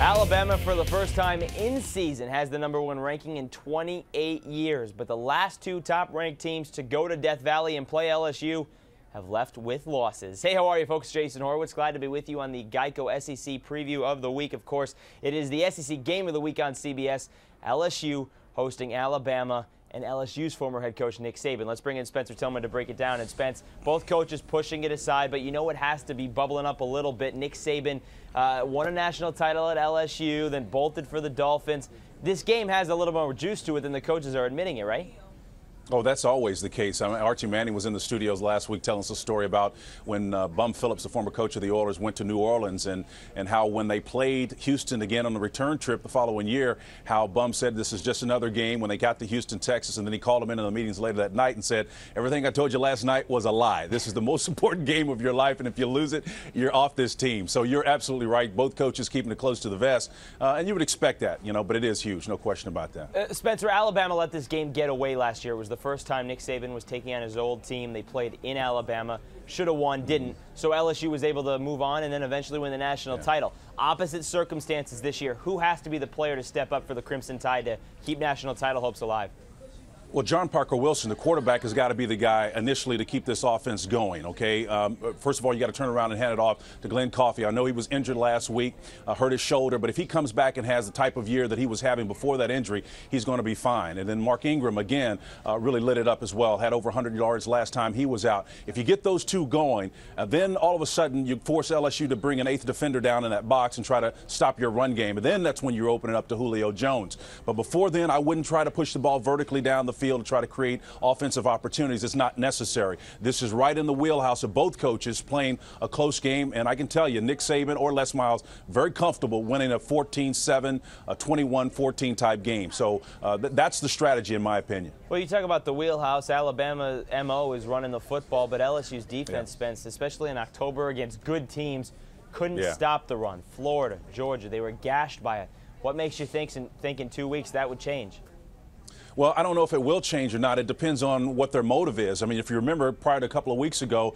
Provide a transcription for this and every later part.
Alabama, for the first time in season, has the #1 ranking in 28 years. But the last two top-ranked teams to go to Death Valley and play LSU have left with losses. Hey, how are you, folks? Jason Horowitz. Glad to be with you on the Geico SEC preview of the week. Of course, it is the SEC Game of the Week on CBS. LSU hosting Alabama and LSU's former head coach, Nick Saban. Let's bring in Spencer Tillman to break it down. And Spence, both coaches pushing it aside, but you know it has to be bubbling up a little bit. Nick Saban won a national title at LSU, then bolted for the Dolphins. This game has a little more juice to it than the coaches are admitting it, right? Oh, that's always the case. I mean, Archie Manning was in the studios last week telling us a story about when Bum Phillips, the former coach of the Oilers, went to New Orleans and how when they played Houston again on the return trip the following year, how Bum said this is just another game when they got to Houston, Texas, and then he called them into the meetings later that night and said, everything I told you last night was a lie. This is the most important game of your life, and if you lose it, you're off this team. So you're absolutely right. Both coaches keeping it close to the vest, and you would expect that, but it is huge, no question about that. Spencer, Alabama let this game get away last year. It was the first time Nick Saban was taking on his old team. They played in Alabama. Should have won, didn't. So LSU was able to move on and then eventually win the national title. Opposite circumstances this year. Who has to be the player to step up for the Crimson Tide to keep national title hopes alive? Well, John Parker Wilson, the quarterback, has got to be the guy initially to keep this offense going, okay? First of all, you got to turn around and hand it off to Glenn Coffey. I know he was injured last week, hurt his shoulder, but if he comes back and has the type of year that he was having before that injury, he's going to be fine. And then Mark Ingram, again, really lit it up as well, had over 100 yards last time he was out. If you get those two going, then all of a sudden you force LSU to bring an eighth defender down in that box and try to stop your run game. And then that's when you're opening up to Julio Jones. But before then, I wouldn't try to push the ball vertically down the field to try to create offensive opportunities. It's not necessary. This is right in the wheelhouse of both coaches playing a close game, and I can tell you, Nick Saban or Les Miles, very comfortable winning a 14-7, a 21-14 type game. So that's the strategy, in my opinion. Well, you talk about the wheelhouse. Alabama MO is running the football, but LSU's defense, Spence, especially in October against good teams, couldn't stop the run. Florida, Georgia, they were gashed by it. What makes you think in 2 weeks that would change? Well, I don't know if it will change or not. It depends on what their motive is. I mean, if you remember, prior to a couple of weeks ago,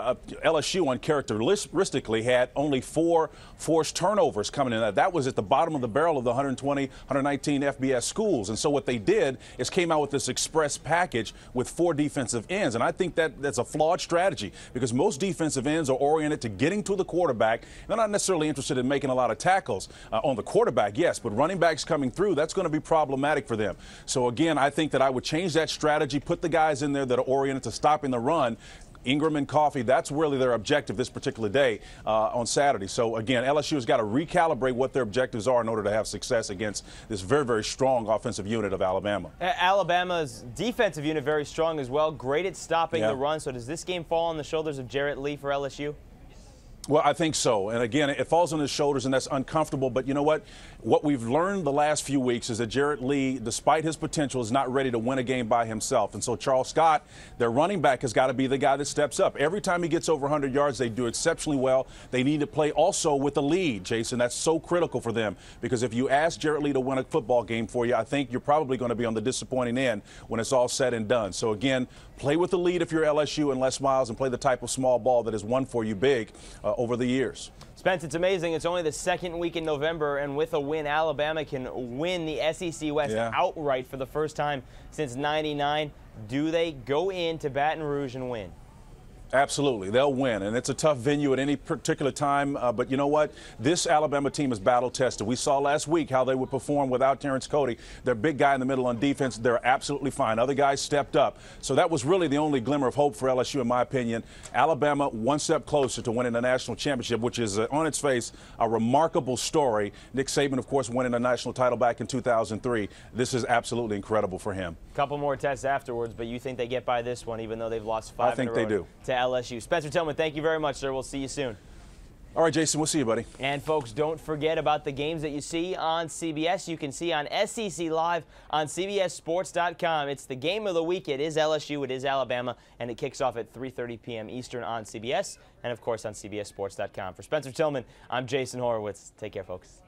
LSU uncharacteristically had only 4 forced turnovers coming in. That was at the bottom of the barrel of the 120, 119 FBS schools. And so what they did is came out with this express package with 4 defensive ends. And I think that's a flawed strategy because most defensive ends are oriented to getting to the quarterback. They're not necessarily interested in making a lot of tackles on the quarterback, yes, but running backs coming through, that's going to be problematic for them. So again, I think that I would change that strategy, put the guys in there that are oriented to stopping the run. Ingram and Coffey, that's really their objective this particular day on Saturday. So, again, LSU has got to recalibrate what their objectives are in order to have success against this very, very strong offensive unit of Alabama. Alabama's defensive unit very strong as well, great at stopping the run. So does this game fall on the shoulders of Jarrett Lee for LSU? Well, I think so. And again, it falls on his shoulders, and that's uncomfortable. But you know what? What we've learned the last few weeks is that Jarrett Lee, despite his potential, is not ready to win a game by himself. And so Charles Scott, their running back, has got to be the guy that steps up. Every time he gets over 100 yards, they do exceptionally well. They need to play also with the lead, Jason. That's so critical for them because if you ask Jarrett Lee to win a football game for you, I think you're probably going to be on the disappointing end when it's all said and done. So again, play with the lead if you're LSU and Les Miles and play the type of small ball that has won for you big over the years. Spence, it's amazing. It's only the second week in November, and with a win, Alabama can win the SEC West outright for the first time since '99. Do they go into Baton Rouge and win? Absolutely. They'll win, and it's a tough venue at any particular time. But you know what? This Alabama team is battle-tested. We saw last week how they would perform without Terrence Cody. Their big guy in the middle on defense, they're absolutely fine. Other guys stepped up. So that was really the only glimmer of hope for LSU, in my opinion. Alabama one step closer to winning the national championship, which is, on its face, a remarkable story. Nick Saban, of course, winning a national title back in 2003. This is absolutely incredible for him. Couple more tests afterwards, but you think they get by this one, even though they've lost 5 I think in a row they do. To LSU. Spencer Tillman, thank you very much, sir. We'll see you soon. All right, Jason, we'll see you, buddy. And, folks, don't forget about the games that you see on CBS. You can see on SEC Live on CBSSports.com. It's the game of the week. It is LSU. It is Alabama. And it kicks off at 3:30 p.m. Eastern on CBS and, of course, on CBSSports.com. For Spencer Tillman, I'm Jason Horowitz. Take care, folks.